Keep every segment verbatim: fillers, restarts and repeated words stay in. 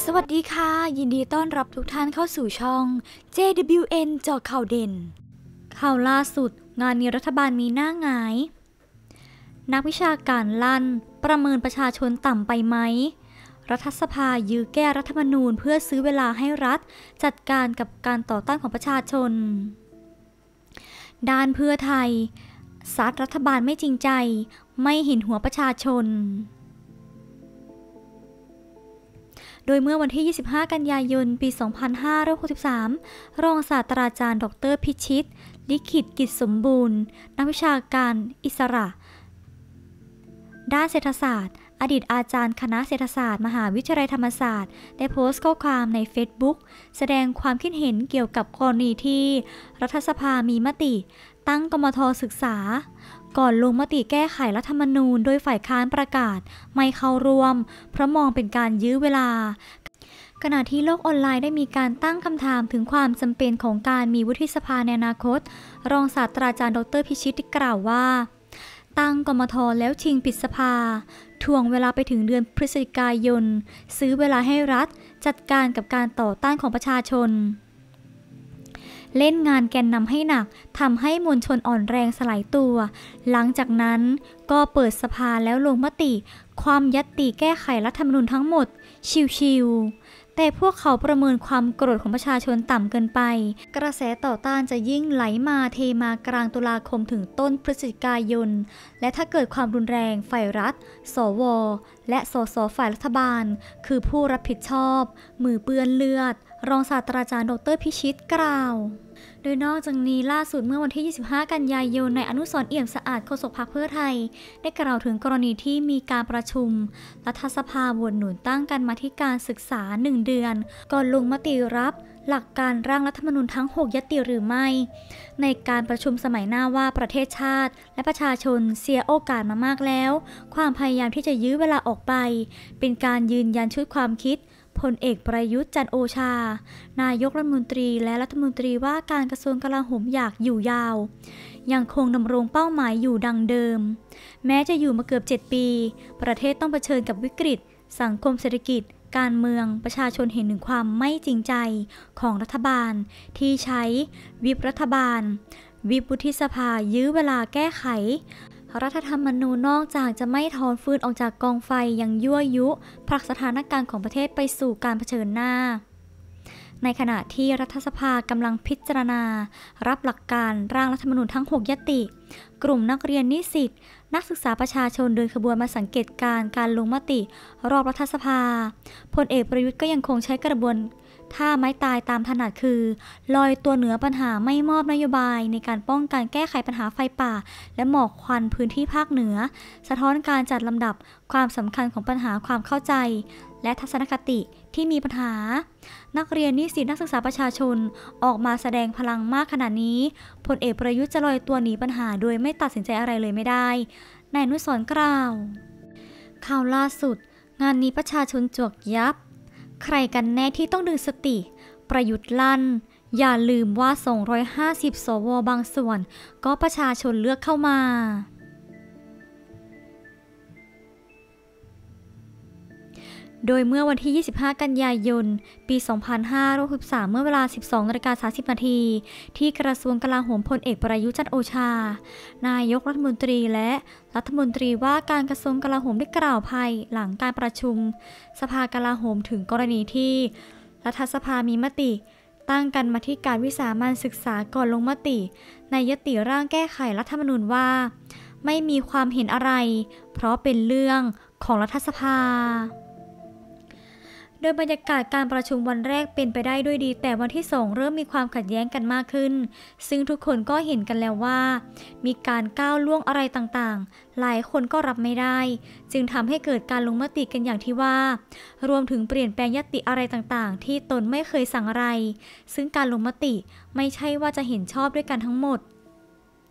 สวัสดีค่ะยินดีต้อนรับทุกท่านเข้าสู่ช่อง เจ ดับเบิลยู เอ็น เจาะข่าวเด่นข่าวล่าสุดงานนี้รัฐบาลมีหน้าหงายนักวิชาการลั่นประเมินประชาชนต่ำไปไหมรัฐสภายื้อแก้รัฐธรรมนูญเพื่อซื้อเวลาให้รัฐจัดการกับการต่อต้านของประชาชนด้านเพื่อไทยซัดรัฐบาลไม่จริงใจไม่เห็นหัวประชาชนโดยเมื่อวันที่ ยี่สิบห้า กันยายน ปี สองพันห้าร้อยหกสิบสาม รองศาสตราจารย์ ดร.พิชิต ลิขิตกิจสมบูรณ์ นักวิชาการอิสระด้านเศรษฐศาสตร์อดีตอาจารย์คณะเศรษฐศาสตร์มหาวิทยาลัยธรรมศาสตร์ได้โพสต์ข้อความใน เฟซบุ๊ก แสดงความคิดเห็นเกี่ยวกับกรณีที่รัฐสภามีมติตั้งกมธ.ศึกษาก่อนลงมติแก้ไขรัฐธรรมนูญโดยฝ่ายค้านประกาศไม่เข้าร่วมเพราะมองเป็นการยื้อเวลาขณะที่โลกออนไลน์ได้มีการตั้งคำถามถึงความจำเป็นของการมีวุฒิสภาในอนาคตรองศาสตราจารย์ ดร.พิชิตกล่าวว่าตั้งกมธ.แล้วชิงปิดสภาถ่วงเวลาไปถึงเดือนพฤศจิกายนซื้อเวลาให้รัฐจัดการกับการต่อต้านของประชาชนเล่นงานแกนนำให้หนักทำให้มวลชนอ่อนแรงสลายตัวหลังจากนั้นก็เปิดสภาแล้วลงมติความญัตติแก้ไขรัฐธรรมนูญทั้งหมดชิวๆแต่พวกเขาประเมินความโกรธของประชาชนต่ำเกินไปกระแสต่อต้านจะยิ่งไหลมาเทมากลางตุลาคมถึงต้นพฤศจิกายนและถ้าเกิดความรุนแรงฝ่ายรัฐสวและสสฝ่ายรัฐบาลคือผู้รับผิดชอบมือเปื้อนเลือดรองศาสตราจารย์ ดร.พิชิตกล่าวโดยนอกจากนี้ล่าสุดเมื่อวันที่ ยี่สิบห้า กันยายนนายอนุสรณ์เอี่ยมสะอาดโฆษกพรรคเพื่อไทยได้กล่าวถึงกรณีที่มีการประชุมรัฐสภาโหวตหนุนตั้งกรรมาธิการศึกษาหนึ่งเดือนก่อนลงมติรับหลักการร่างรัฐธรรมนูญทั้งหกญัตติหรือไม่ในการประชุมสมัยหน้าว่าประเทศชาติและประชาชนเสียโอกาสมามากแล้วความพยายามที่จะยื้อเวลาออกไปเป็นการยืนยันชุดความคิดพลเอกประยุทธ์จันทร์โอชานายกรัฐมนตรีและรัฐมนตรีว่าการกระทรวงกลาโหมอยากอยู่ยาวยังคงดำรงเป้าหมายอยู่ดังเดิมแม้จะอยู่มาเกือบเจ็ดปีประเทศต้องเผชิญกับวิกฤตสังคมเศรษฐกิจการเมืองประชาชนเห็นถึงความไม่จริงใจของรัฐบาลที่ใช้วิปรัฐบาลวิปวุฒิสภายื้อเวลาแก้ไขรัฐธรรมนูญนอกจากจะไม่ถอนฟืนออกจากกองไฟยังยั่วยุผลักสถานการณ์ของประเทศไปสู่การเผชิญหน้าในขณะที่รัฐสภากำลังพิจารณารับหลักการร่างรัฐธรรมนูญทั้งหกญัตติกลุ่มนักเรียนนิสิตนักศึกษาประชาชนเดินขบวนมาสังเกตการณ์การลงมติรอบรัฐสภาพลเอกประยุทธ์ก็ยังคงใช้กระบวนท่าไม้ตายตามถนัดคือลอยตัวเหนือปัญหาไม่มอบนโยบายในการป้องกันแก้ไขปัญหาไฟป่าและหมอกควันพื้นที่ภาคเหนือสะท้อนการจัดลำดับความสำคัญของปัญหาความเข้าใจและทัศนคติที่มีปัญหานักเรียนนิสิตนักศึกษาประชาชนออกมาแสดงพลังมากขนาดนี้พลเอกประยุทธ์จะลอยตัวหนีปัญหาโดยไม่ตัดสินใจอะไรเลยไม่ได้นายอนุสรณ์กล่าวข่าวล่าสุดงานนี้ประชาชนจวกยับใครกันแน่ที่ต้องดึงสติประยุทธ์ลั่นอย่าลืมว่าสองร้อยห้าสิบสวบางส่วนก็ประชาชนเลือกเข้ามาโดยเมื่อวันที่ ยี่สิบห้า กันยายน ปี สองพันห้าร้อยหกสิบสาม เมื่อเวลา สิบสองนาฬิกาสามสิบนาทีที่กระทรวงกลาโหมพลเอกประยุทธ์จันทร์โอชานายกรัฐมนตรีและรัฐมนตรีว่าการกระทรวงกลาโหมได้กล่าวภายหลังการประชุมสภากลาโหมถึงกรณีที่รัฐสภามีมติตั้งกรรมาธิการวิสามัญศึกษาก่อนลงมติในญัตติร่างแก้ไขรัฐธรรมนูญว่าไม่มีความเห็นอะไรเพราะเป็นเรื่องของรัฐสภาโดยบรรยากาศการประชุมวันแรกเป็นไปได้ด้วยดีแต่วันที่สองเริ่มมีความขัดแย้งกันมากขึ้นซึ่งทุกคนก็เห็นกันแล้วว่ามีการก้าวล่วงอะไรต่างๆหลายคนก็รับไม่ได้จึงทำให้เกิดการลงมติกันอย่างที่ว่ารวมถึงเปลี่ยนแปลงญัตติอะไรต่างๆที่ตนไม่เคยสั่งอะไรซึ่งการลงมติไม่ใช่ว่าจะเห็นชอบด้วยกันทั้งหมด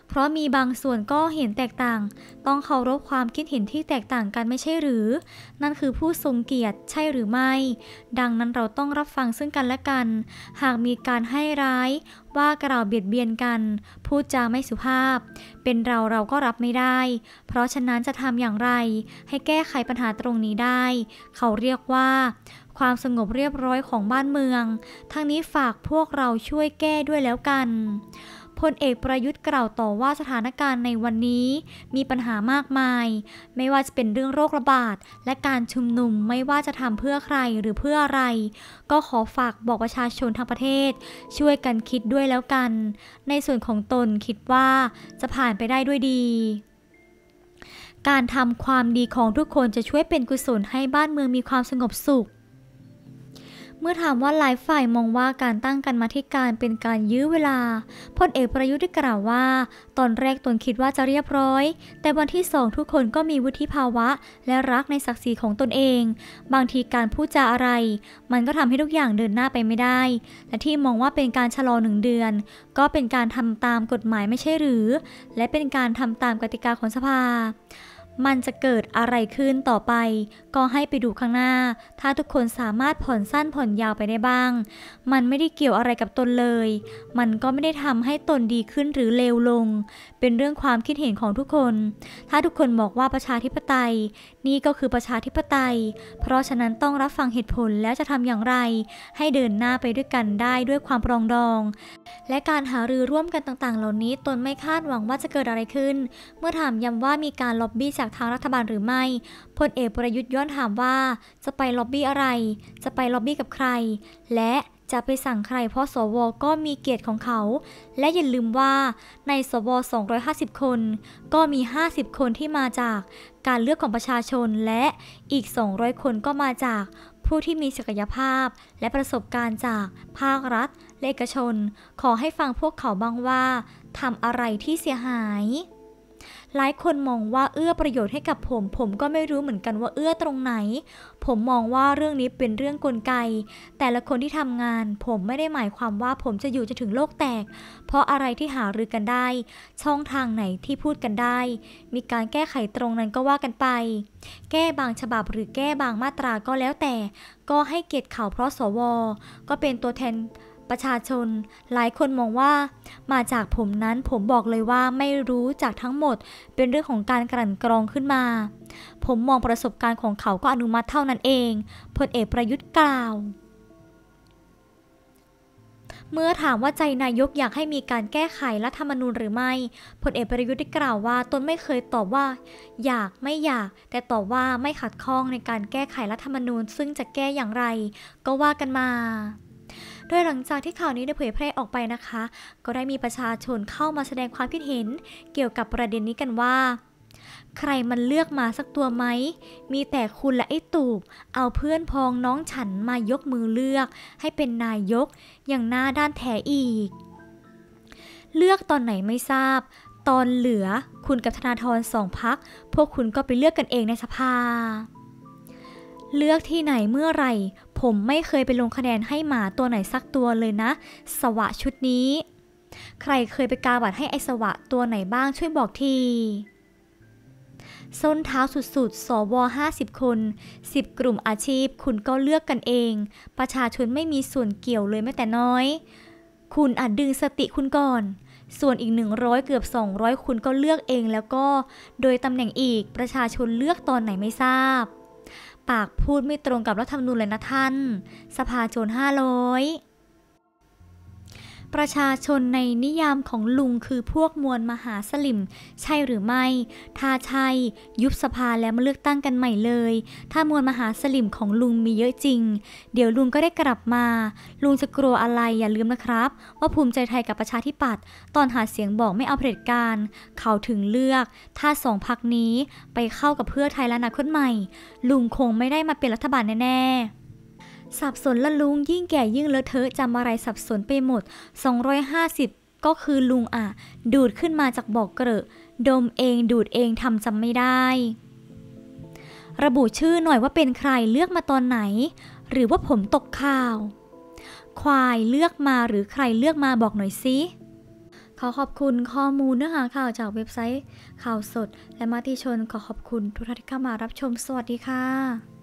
เพราะมีบางส่วนก็เห็นแตกต่างต้องเคารพความคิดเห็นที่แตกต่างกันไม่ใช่หรือนั่นคือผู้ทรงเกียรติใช่หรือไม่ดังนั้นเราต้องรับฟังซึ่งกันและกันหากมีการให้ร้ายว่ากล่าวเบียดเบียนกันพูดจาไม่สุภาพเป็นเราเราก็รับไม่ได้เพราะฉะนั้นจะทำอย่างไรให้แก้ไขปัญหาตรงนี้ได้เขาเรียกว่าความสงบเรียบร้อยของบ้านเมืองทั้งนี้ฝากพวกเราช่วยแก้ด้วยแล้วกันพลเอกประยุทธ์กล่าวต่อว่าสถานการณ์ในวันนี้มีปัญหามากมายไม่ว่าจะเป็นเรื่องโรคระบาดและการชุมนุมไม่ว่าจะทำเพื่อใครหรือเพื่ออะไรก็ขอฝากบอกประชาชนทั้งประเทศช่วยกันคิดด้วยแล้วกันในส่วนของตนคิดว่าจะผ่านไปได้ด้วยดีการทำความดีของทุกคนจะช่วยเป็นกุศลให้บ้านเมืองมีความสงบสุขเมื่อถามว่าหลายฝ่ายมองว่าการตั้งกรรมาธิการเป็นการยื้อเวลาพลเอกประยุทธ์ได้กล่าวว่าตอนแรกตนคิดว่าจะเรียบร้อยแต่วันที่สองทุกคนก็มีวุฒิภาวะและรักในศักดิ์ศรีของตนเองบางทีการพูดจาอะไรมันก็ทำให้ทุกอย่างเดินหน้าไปไม่ได้และที่มองว่าเป็นการชะลอหนึ่งเดือนก็เป็นการทำตามกฎหมายไม่ใช่หรือและเป็นการทำตามกติกาของสภามันจะเกิดอะไรขึ้นต่อไปก็ให้ไปดูข้างหน้าถ้าทุกคนสามารถผ่อนสั้นผ่อนยาวไปได้บ้างมันไม่ได้เกี่ยวอะไรกับตนเลยมันก็ไม่ได้ทำให้ตนดีขึ้นหรือเลวลงเป็นเรื่องความคิดเห็นของทุกคนถ้าทุกคนบอกว่าประชาธิปไตยนี่ก็คือประชาธิปไตยเพราะฉะนั้นต้องรับฟังเหตุผลแล้วจะทำอย่างไรให้เดินหน้าไปด้วยกันได้ด้วยความปรองดองและการหารือร่วมกันต่างๆเหล่านี้ตนไม่คาดหวังว่าจะเกิดอะไรขึ้นเมื่อถามย้ำว่ามีการล็อบบี้จากทางรัฐบาลหรือไม่พลเอกประยุทธ์ย้อนถามว่าจะไปล็อบบี้อะไรจะไปล็อบบี้กับใครและจะไปสั่งใครเพราะสวก็มีเกียรติของเขาและอย่าลืมว่าในสวสองร้อยห้าสิบคนก็มีห้าสิบคนที่มาจากการเลือกของประชาชนและอีกสองร้อยคนก็มาจากผู้ที่มีศักยภาพและประสบการณ์จากภาครัฐและเอกชนขอให้ฟังพวกเขาบ้างว่าทำอะไรที่เสียหายหลายคนมองว่าเอื้อประโยชน์ให้กับผมผมก็ไม่รู้เหมือนกันว่าเอื้อตรงไหนผมมองว่าเรื่องนี้เป็นเรื่องกลไกแต่ละคนที่ทำงานผมไม่ได้หมายความว่าผมจะอยู่จะถึงโลกแตกเพราะอะไรที่หารือกันได้ช่องทางไหนที่พูดกันได้มีการแก้ไขตรงนั้นก็ว่ากันไปแก้บางฉบับหรือแก้บางมาตราก็แล้วแต่ก็ให้เกียรติเขาเพราะสวก็เป็นตัวแทนประชาชนหลายคนมองว่ามาจากผมนั้นผมบอกเลยว่าไม่รู้จากทั้งหมดเป็นเรื่องของการกลั่นกรองขึ้นมาผมมองประสบการณ์ของเขาก็อนุมัติเท่านั้นเองพลเอกประยุทธ์กล่าวเมื่อถามว่าใจนายกอยากให้มีการแก้ไขรัฐธรรมนูญหรือไม่พลเอกประยุทธ์ได้กล่าวว่าตนไม่เคยตอบว่าอยากไม่อยากแต่ตอบว่าไม่ขัดข้องในการแก้ไขรัฐธรรมนูญซึ่งจะแก้อย่างไรก็ว่ากันมาโดยหลังจากที่ข่าวนี้ได้เผยแพร่ออกไปนะคะก็ได้มีประชาชนเข้ามาแสดงความคิดเห็นเกี่ยวกับประเด็นนี้กันว่าใครมันเลือกมาสักตัวไหมมีแต่คุณและไอ้ตูบเอาเพื่อนพ้องน้องฉันมายกมือเลือกให้เป็นนายกอย่างหน้าด้านแท้อีกเลือกตอนไหนไม่ทราบตอนเหลือคุณกับธนาธรสองพรรคพวกคุณก็ไปเลือกกันเองในสภาเลือกที่ไหนเมื่อไหร่ผมไม่เคยไปลงคะแนนให้หมาตัวไหนสักตัวเลยนะสวะชุดนี้ใครเคยไปกาบัตรให้ไอสวะตัวไหนบ้างช่วยบอกทีส้นเท้าสุดๆสวห้าสิบคนสิบกลุ่มอาชีพคุณก็เลือกกันเองประชาชนไม่มีส่วนเกี่ยวเลยแม้แต่น้อยคุณอาจดึงสติคุณก่อนส่วนอีกหนึ่งร้อยเกือบสองร้อยคุณก็เลือกเองแล้วก็โดยตำแหน่งอีกประชาชนเลือกตอนไหนไม่ทราบปากพูดไม่ตรงกับรัฐธรรมนูญเลยนะท่านสภาโจรห้าร้อยประชาชนในนิยามของลุงคือพวกมวลมหาสลิมใช่หรือไม่ถ้าใช่ยุบสภาแล้วมาเลือกตั้งกันใหม่เลยถ้ามวลมหาสลิมของลุงมีเยอะจริงเดี๋ยวลุงก็ได้กลับมาลุงจะกลัวอะไรอย่าลืมนะครับว่าภูมิใจไทยกับประชาธิปัตย์ตอนหาเสียงบอกไม่เอาเผด็จการเขาถึงเลือกถ้าสองพรรคนี้ไปเข้ากับเพื่อไทยและอนาคตใหม่ลุงคงไม่ได้มาเป็นรัฐบาลแน่ๆสับสนละลุงยิ่งแก่ยิ่งเลอะเทอะจำอะไรสับสนไปหมดสองร้อยห้าสิบก็คือลุงอ่ะดูดขึ้นมาจากบ่อเกลอะดมเองดูดเองทำจำไม่ได้ระบุชื่อหน่อยว่าเป็นใครเลือกมาตอนไหนหรือว่าผมตกข่าวควายเลือกมาหรือใครเลือกมาบอกหน่อยสิขอขอบคุณข้อมูลเนื้อหาข่าวจากเว็บไซต์ข่าวสดและมติชนขอขอบคุณทุกท่านที่เข้ามารับชมสวัสดีค่ะ